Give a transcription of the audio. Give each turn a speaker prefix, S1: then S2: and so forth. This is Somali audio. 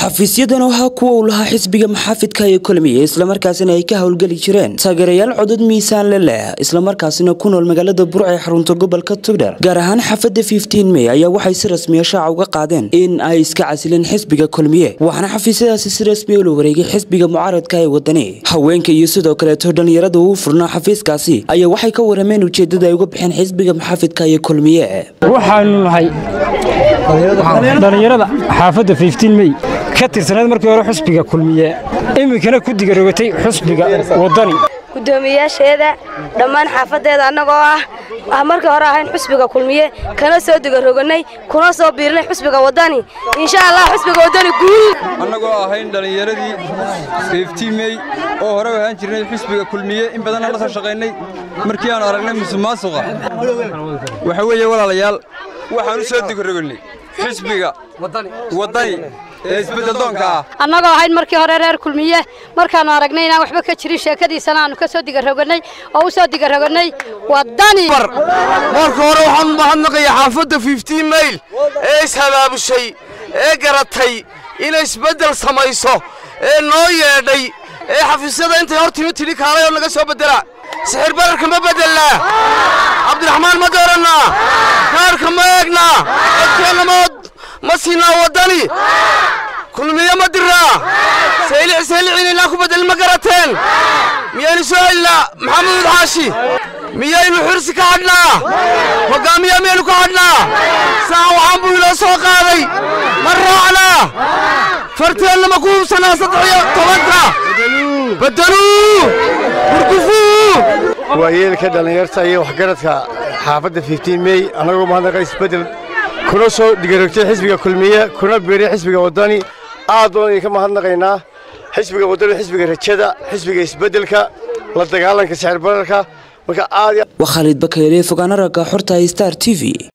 S1: xafiisyadan waxa kuwa laha xisbiga maxaafidka ee kulmiye isla markaasina ay ka hawlgali jireen taageerayaal codad miisaan leh isla markaasina ku nool magaalada Burco ee xarunta gobolka Togdheer gaar ahaan xaafadda 15 May ayaa waxay si rasmi ah shaaca uga qaadeen in ay iska casileen xisbiga kulmiye waxaana xafiisyadaasi si rasmi ah loo wareegay xisbiga mucaaradka ee wadani haweenka iyo sidoo kale dhalinyarada uu furnaa xafiiskaasi ayaa waxay ka warameen ujeedada ay uga bixeen xisbiga maxaafidka ee kulmiye
S2: waxaanu nahay dhalinyarada xaafadda 15 May ka tirsaneed markii hore xisbiga kulmiye iminkana ku digarogatay xisbiga wadani
S3: gudoomiyaasheeda dhammaan xaafadeeda anagoo ah markii hore ahayn xisbiga kulmiye kana soo digaroganay kuna soo biirnay xisbiga wadani insha Allah xisbiga wadani guul
S4: anagoo ahayn dhalinyaradii 15 May oo hore ahaan jirnay xisbiga kulmiye in badan la soo shaqeynay markii aan aragnay musuqmaasuqa waxa weeye walaalayaal waxaan u soo digaroganay xisbiga wadani isbedel doonka
S3: anagoo ahayn markii hore reer kulmiye markaan aragnay inaan waxba ka jirin sheekadiisana aanu ka soo digaroganay oo u soo digaroganay wadani
S5: markii hore waxaan mahadnaqay xaafadda 15 May ee sabaabushay ee garatay in isbedel samayso ee noo yeedhay ee xafiisyada inta hortii tiri kaalay oo naga soo bedela sixir bararka ma bedela Cabdiraxmaan ma doorana kaarka ma eegna dadkeenamood ma siina wadani kulmiye ma dira sayliina ku bedel ma garateen miyaynu su'aala maxamed xaashi miyaynu xirsi ka hadnaa hogaamiye miyaynu ka hadnaa saa waxaan buu ila soo qaaday ma raacna farteena ma ku sanaa 13 bedelu burkufu
S6: waayeelka dhalinyarta iyo waxgaradka xaafadda 15 May anagoo mahadnaqay isbedel kuna soo digarogtay xisbiga kulmiye kuna beeray xisbiga wadani aad oo ka mahadnaqaynaa xisbiga wadani xisbiga rajada xisbiga isbedelka la dagaalanka sicir bararka marka aad
S1: wa Khalid Bakayle fogaana raga xorta Star TV